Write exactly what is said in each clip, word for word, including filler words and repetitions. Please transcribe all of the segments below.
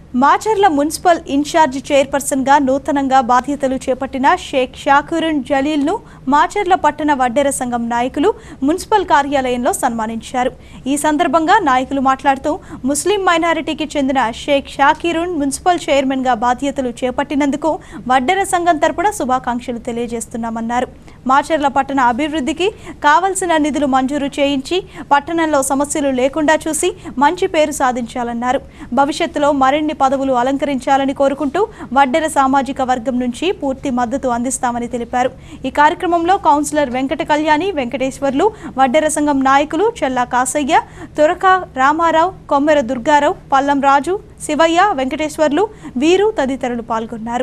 Macherla municipal incharge chairperson గా నూతనంగా బాధ్యతలు చేపట్టిన షేక్ షాకూరున్ జలీల్ ను మాచర్ల పట్టణ వడ్డెర సంఘం నాయకులు మున్సిపల్ కార్యాలయంలో సన్మానించారు। ఈ సందర్భంగా నాయకులు మాట్లాడుతూ ముస్లిం మైనారిటీకి చెందిన షేక్ షాకూరున్ మున్సిపల్ చైర్మన్ గా బాధ్యతలు చేపట్టినందుకు వడ్డెర సంఘం తరపున శుభాకాంక్షలు తెలియజేస్తున్నామన్నారు। మాచర్ల పట్టణ అభివృద్ధికి కావాల్సిన నిధులు మంజూరు చేయించి పట్టణంలో సమస్యలు లేకుండా చూసి మంచి పేరు సాధించాలన్నారు। భవిష్యత్తులో మరిన్ని పదవులు అలంకరించాలని కోరుకుంటూ వడ్డెర సామాజిక వర్గం నుంచి పూర్తి మద్దతు అందిస్తామని తెలిపారు। ఈ కార్యక్రమంలో కౌన్సిలర్ వెంకట కళ్యాణి, వెంకటేశ్వర్లు, వడ్డెర సంఘం నాయకులు చెల్లా కాసయ్య, తురక రామారావు, కొమ్మెర దుర్గారావు, పల్లం రాజు, శివయ్య, వెంకటేశ్వర్లు, వీరు తదితరులు పాల్గొన్నారు।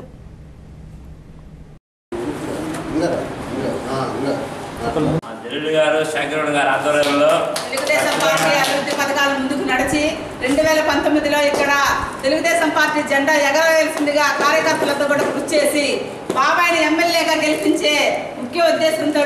జలీల్ గారు షాకూరున్ గారి ఆధ్వర్యంలో తెలుగుదేశం పార్టీ అభివృద్ధి పథకాల ముందుకు నడిచి రెండు వేల పంతొమ్మిదిలో ఇక్కడ తెలుగుదేశం పార్టీ జెండా ఎగరవేయాల్సిందిగా కార్యకర్తలతో కూడా కృషి చేసి బాబాయిని ఎమ్మెల్యేగా గెలిపించే ముఖ్య ఉద్దేశంతో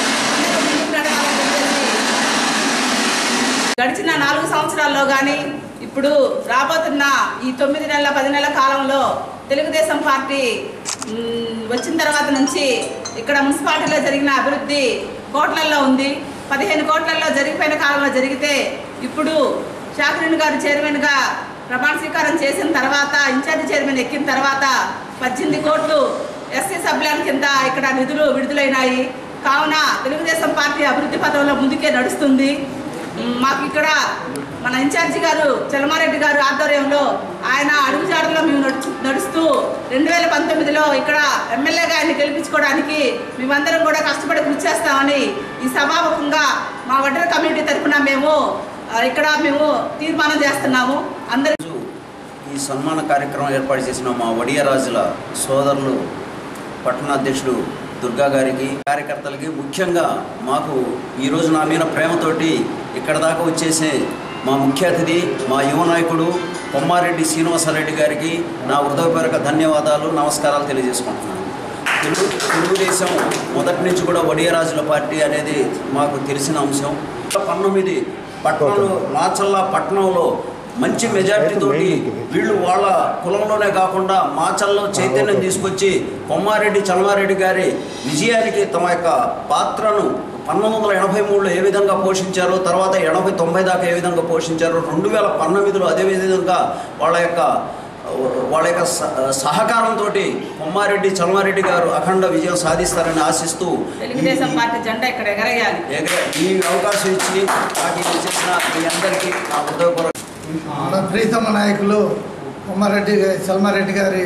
గడిచిన నాలుగు సంవత్సరాల్లో కానీ ఇప్పుడు రాబోతున్న ఈ తొమ్మిది నెలల పది నెలల కాలంలో తెలుగుదేశం పార్టీ వచ్చిన తర్వాత నుంచి ఇక్కడ మున్సిపాలిటీలో జరిగిన అభివృద్ధి కోట్లల్లో ఉంది। పదిహేను కోట్లలో జరిగిపోయిన కాలంలో జరిగితే ఇప్పుడు షాకూరున్ గారు చైర్మన్గా ప్రమాణ స్వీకారం చేసిన తర్వాత ఇన్ఛార్జి చైర్మన్ ఎక్కిన తర్వాత పద్దెనిమిది కోట్లు ఎస్సీ సబ్లాన్ కింద ఇక్కడ నిధులు విడుదలైనాయి। కావున తెలుగుదేశం పార్టీ అభివృద్ధి పథంలో ముందుకే నడుస్తుంది। మాకు ఇక్కడ మన ఇన్ఛార్జి గారు చలమారెడ్డి గారు ఆధ్వర్యంలో ఆయన అడుగుజాడలో మేము నడుచు నడుస్తూ రెండు వేల పంతొమ్మిదిలో ఇక్కడ ఎమ్మెల్యేగా ఆయన గెలిపించుకోవడానికి మేమందరం కూడా కష్టపడి కృషి చేస్తామని ఈ సభాముఖంగా మా వడ్డెర కమ్యూనిటీ తరఫున మేము ఇక్కడ మేము తీర్మానం చేస్తున్నాము। అందరూ ఈ సన్మాన కార్యక్రమం ఏర్పాటు చేసిన మా వడియరాజుల సోదరులు పట్టణ అధ్యక్షుడు దుర్గా గారికి, కార్యకర్తలకి, ముఖ్యంగా మాకు ఈరోజు నా మీద ప్రేమతోటి ఇక్కడ దాకా వచ్చేసే మా ముఖ్య అతిథి మా యువ నాయకుడు కొమ్మారెడ్డి శ్రీనివాసరెడ్డి గారికి నా హృదయపూర్వక ధన్యవాదాలు, నమస్కారాలు తెలియజేసుకుంటున్నాను। తెలుగు తెలుగుదేశం మొదటి నుంచి కూడా వడియరాజుల పార్టీ అనేది మాకు తెలిసిన అంశం। పంతొమ్మిది పట్టణంలో మాచర్ల పట్టణంలో మంచి మెజార్టీతోటి వీళ్ళు వాళ్ళ కులంలోనే కాకుండా మాచర్లలో చైతన్యం తీసుకొచ్చి కొమ్మారెడ్డి చలమారెడ్డి గారి విజయానికి తమ యొక్క పాత్రను పంతొమ్మిది వందల ఎనభై మూడులో ఏ విధంగా పోషించారో, తర్వాత ఎనభై తొంభై దాకా ఏ విధంగా పోషించారో, రెండు వేల పంతొమ్మిదిలో అదే విధంగా వాళ్ళ యొక్క వాళ్ళ యొక్క సహకారంతో కొమ్మారెడ్డి చలమారెడ్డి గారు అఖండ విజయం సాధిస్తారని ఆశిస్తూ తెలుగుదేశం పార్టీ జెండా ఇక్కడ ఎగరేయాలి। ఈ అవకాశం ఇచ్చి నాకు ఇది చేసిన మీ అందరికీ నా హృదయపూర్వక మన ప్రీతమ నాయకులు కొమ్మారెడ్డి చలమారెడ్డి గారి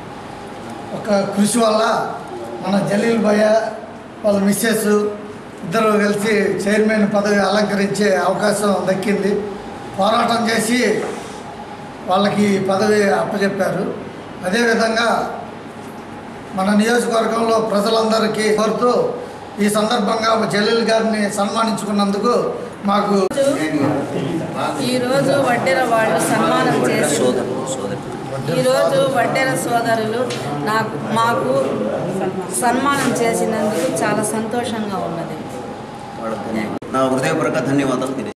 ఒక కృషి వల్ల మన జలీల్ భయ్య వాళ్ళ మిస్సెస్ ఇద్దరు కలిసి చైర్మన్ పదవి అలంకరించే అవకాశం దక్కింది। పోరాటం చేసి వాళ్ళకి పదవి అప్పచెప్పారు। అదేవిధంగా మన నియోజకవర్గంలో ప్రజలందరికీ కోరుతూ ఈ సందర్భంగా జలీల్ గారిని సన్మానించుకున్నందుకు మాకు ఈరోజు వడ్డెర వాళ్ళు సన్మానం చేసి ఈరోజు వడ్డెర సోదరులు నాకు మాకు సన్మానం చేసినందుకు చాలా సంతోషంగా ఉన్నది। నా హృదయపూర్వక ధన్యవాదాలు।